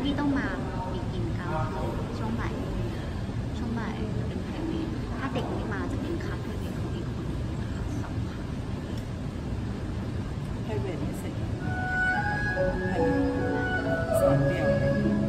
พี่ต้องมามีกินกันช่วงบ่ายจะเป็นไพรเวทถ้าเด็กไม่มาจะเป็นคัสไพรเวทของอีกคนนะคะ2 คัสไพรเวทไม่เสร็จสอนเดียว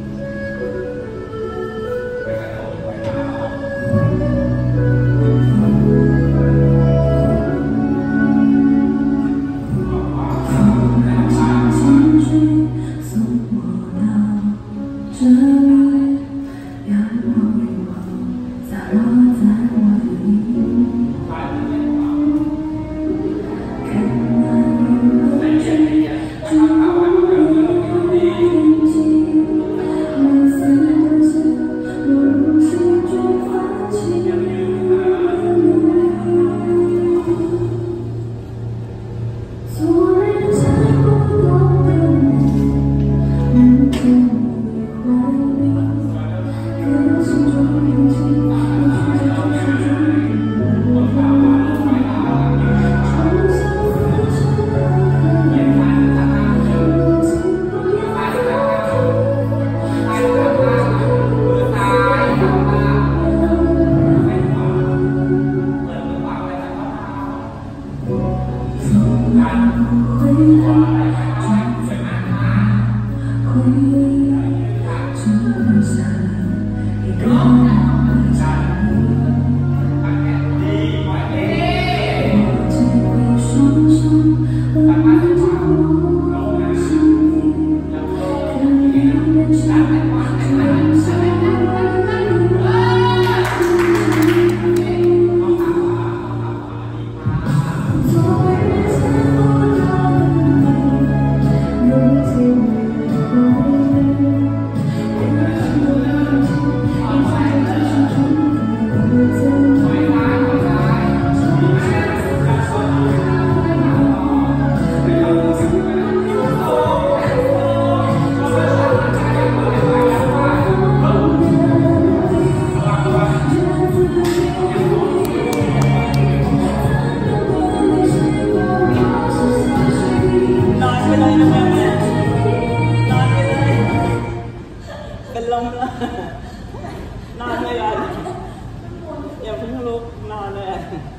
นอนเลยอ่ะอย่าเพิ่งลุกนอนเลย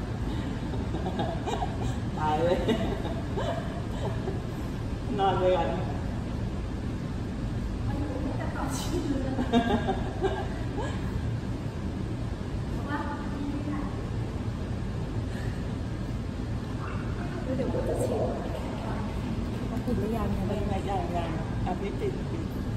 ตายเลยนอนเลยอ่ะเดี๋ยวจะชิมติดหรือยังยังอภิติด